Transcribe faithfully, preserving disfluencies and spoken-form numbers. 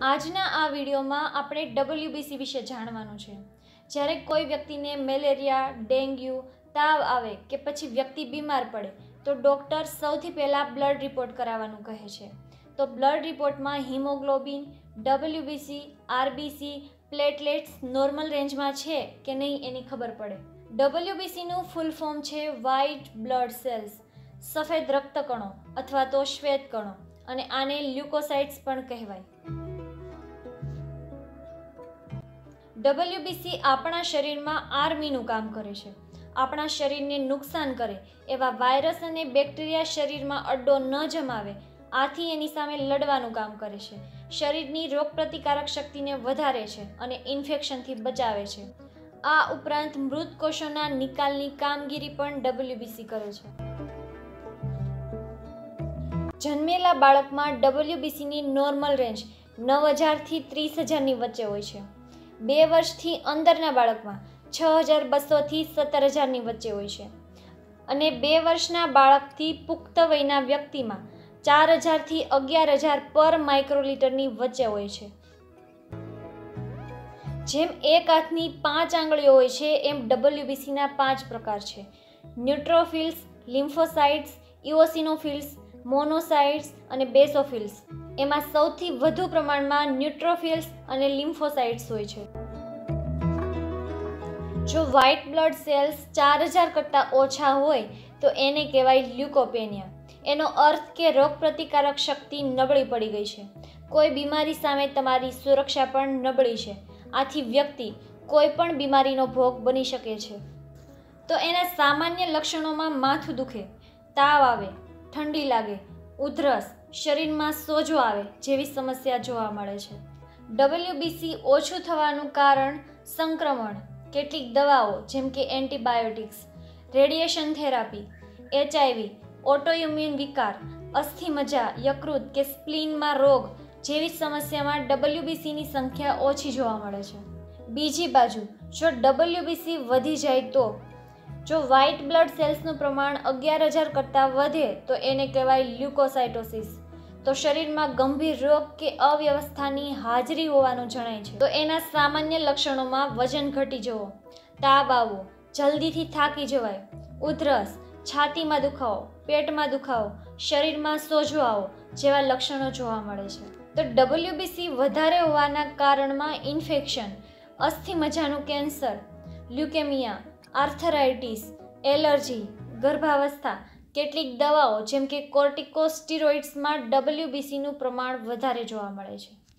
આજના આ વિડીયોમાં આપણે ડબલ્યુબીસી વિશે જાણવાનું છે। જ્યારે કોઈ વ્યક્તિને મેલેરિયા, ડેન્ગ્યુ, તાવ આવે કે પછી વ્યક્તિ બીમાર પડે તો ડૉક્ટર સૌથી પહેલાં બ્લડ રિપોર્ટ કરાવવાનું કહે છે। તો બ્લડ રિપોર્ટમાં haemoglobin, WBC, RBC, platelets normal રેન્જમાં છે કે નહીં એની ખબર પડે। ડબલ્યુબીસીનું ફૂલ ફોર્મ છે વ્હાઇટ બ્લડ સેલ્સ, સફેદ રક્તકણો અથવા તો શ્વેત કણો, અને આને લ્યુકોસાઇટ્સ પણ કહેવાય। ડબલ્યુબીસી આપણા શરીરમાં આર્મીનું કામ કરે છે। આપણા શરીરને નુકસાન કરે એવા વાયરસ અને બેક્ટેરિયા શરીરમાં અડ્ડો ન જમાવે, આથી એની સામે લડવાનું કામ કરે છે। શરીરની રોગપ્રતિકારક શક્તિને વધારે છે અને ઇન્ફેક્શનથી બચાવે છે। આ ઉપરાંત મૃત કોષોના નિકાલની કામગીરી પણ ડબલ્યુબીસી કરે છે। જન્મેલા બાળકમાં ડબલ્યુબીસીની નોર્મલ રેન્જ નવ હજારથી ત્રીસ હજારની વચ્ચે હોય છે। બે વર્ષથી અંદરના બાળકમાં છ હજાર બસોથી સત્તર હજારની વચ્ચે હોય છે અને બે વર્ષના બાળકથી પુખ્ત વયના વ્યક્તિમાં ચાર હજારથી અગિયાર હજાર પર માઇક્રોલીટરની વચ્ચે હોય છે। જેમ એક હાથની પાંચ આંગળીઓ હોય છે એમ ડબલ્યુબીસીના પાંચ પ્રકાર છે: ન્યુટ્રોફિલ્સ, લિમ્ફોસાઇટ્સ, ઇઓસિનોફિલ્સ, મોનોસાઇટ્સ અને બેસોફિલ્સ। એમાં સૌથી વધુ પ્રમાણમાં ન્યુટ્રોફિલ્સ અને લિમ્ફોસાઇટ્સ હોય છે। જો વ્હાઇટ બ્લડ સેલ્સ ચાર હજાર કરતાં ઓછા હોય તો એને કહેવાય લ્યુકોપેનિયા। એનો અર્થ કે રોગપ્રતિકારક શક્તિ નબળી પડી ગઈ છે, કોઈ બીમારી સામે તમારી સુરક્ષા પણ નબળી છે, આથી વ્યક્તિ કોઈ પણ બીમારીનો ભોગ બની શકે છે। તો એના સામાન્ય લક્ષણોમાં માથું દુખે, તાવ આવે, ઠંડી લાગે, ઉધરસ, શરીરમાં સોજો આવે જેવી સમસ્યા જોવા મળે છે। ડબલ્યુબીસી ઓછું થવાનું કારણ સંક્રમણ, કેટલીક દવાઓ જેમ કે antibiotics, radiation therapy, HIV, autoimmune વિકાર, અસ્થિમજ્જા, યકૃત કે સ્પ્લીનમાં રોગ જેવી સમસ્યામાં ડબલ્યુબીસીની સંખ્યા ઓછી જોવા મળે છે। બીજી બાજુ જો ડબલ્યુબીસી વધી જાય તો જો વ્હાઇટ બ્લડ સેલ્સનું પ્રમાણ અગિયાર હજાર કરતાં વધે તો એને કહેવાય લ્યુકોસાઇટોસિસ। તો શરીરમાં ગંભીર રોગ કે અવ્યવસ્થાની હાજરી હોવાનું જણાય છે। તો એના સામાન્ય લક્ષણોમાં વજન ઘટી જવો, તાવ આવવો, જલ્દીથી થાકી જવાય, ઉધરસ, છાતીમાં દુખાવો, પેટમાં દુખાવો, શરીરમાં સોજો આવો જેવા લક્ષણો જોવા મળે છે। તો ડબલ્યુબીસી વધારે હોવાના કારણમાં ઇન્ફેક્શન, અસ્થિમજ્જાનું કેન્સર, લ્યુકેમિયા, આર્થરાઇટિસ, એલર્જી, ગર્ભાવસ્થા, કેટલીક દવાઓ જેમ કે કોર્ટિકોસ્ટીરોઇડ્સમાં ડબલ્યુબીસીનું પ્રમાણ વધારે જોવા મળે છે।